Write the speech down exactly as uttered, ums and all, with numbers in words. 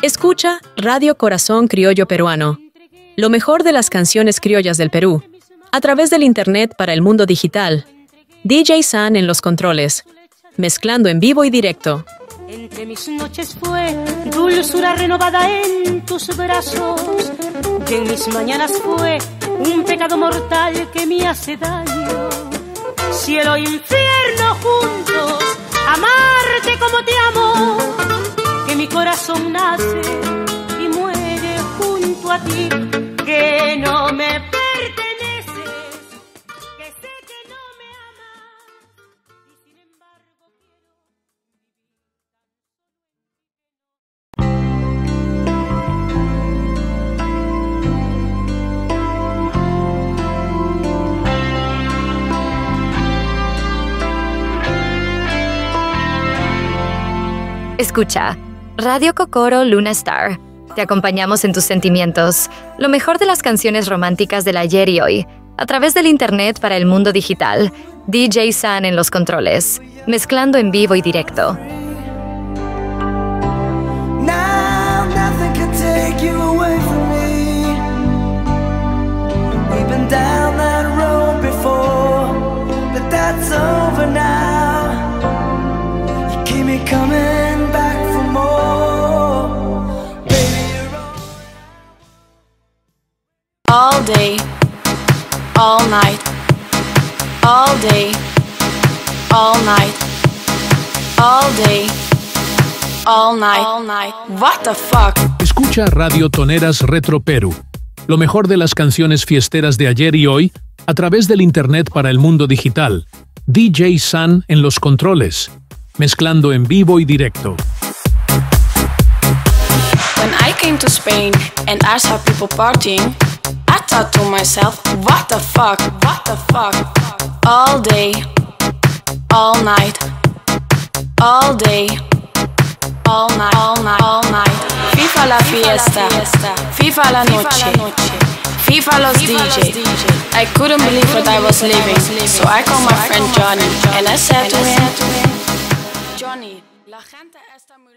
Escucha Radio Corazón Criollo Peruano, lo mejor de las canciones criollas del Perú, a través del Internet para el mundo digital. D J San en los controles, mezclando en vivo y directo. Entre mis noches fue dulzura renovada en tus brazos, y en mis mañanas fue un pecado mortal que me hace daño. Cielo e infierno juntos, amarte como te amo, que mi corazón nace y muere junto a ti, que no me perteneces, que sé que no me amas, y sin embargo Escucha, Radio Kokoro Luna Star. Te acompañamos en tus sentimientos, lo mejor de las canciones románticas del ayer y hoy, a través del Internet para el mundo digital. D J San en los controles, mezclando en vivo y directo. Now nothing can take you away from me. We've been down that road before, but that's over now. You keep me coming back for more. Baby, you're all All day, all night, all day, all night, all day, all night, all night. What the fuck? Escucha Radio Toneras Retro Perú, lo mejor de las canciones fiesteras de ayer y hoy, a través del Internet para el mundo digital. D J San en los controles, mezclando en vivo y directo. When I came to Spain and I saw people partying, I thought to myself, what the fuck, what the fuck? All day, all night, all day, all night, all night, all night. FIFA la fiesta, FIFA la noche, FIFA los D J. I couldn't believe what I was living, so I called my friend Johnny and I said to him, Johnny, la gente está muy